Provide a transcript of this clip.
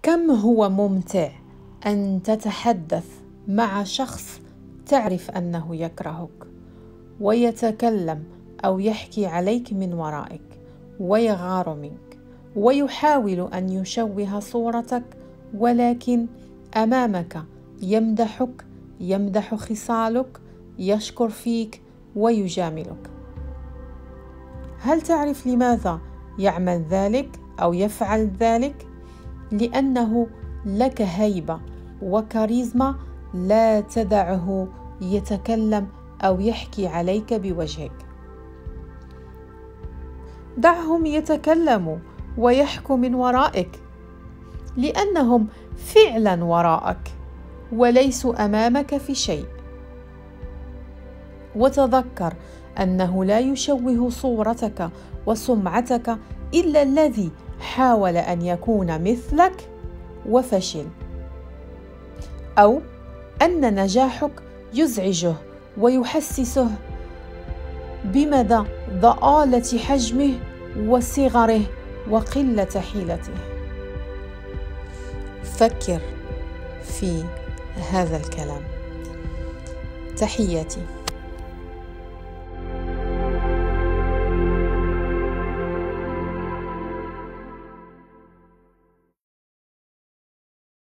كم هو ممتع أن تتحدث مع شخص تعرف أنه يكرهك ويتكلم أو يحكي عليك من ورائك ويغار منك ويحاول أن يشوه صورتك، ولكن أمامك يمدحك، يمدح خصالك، يشكر فيك ويجاملك. هل تعرف لماذا يعمل ذلك أو يفعل ذلك؟ لأنه لك هيبة وكاريزما لا تدعه يتكلم أو يحكي عليك بوجهك. دعهم يتكلموا ويحكوا من ورائك، لأنهم فعلا وراءك وليسوا أمامك في شيء. وتذكر أنه لا يشوه صورتك وسمعتك إلا الذي حاول أن يكون مثلك وفشل، أو أن نجاحك يزعجه ويحسسه بمدى ضآلة حجمه وصغره وقلة حيلته. فكر في هذا الكلام. تحياتي.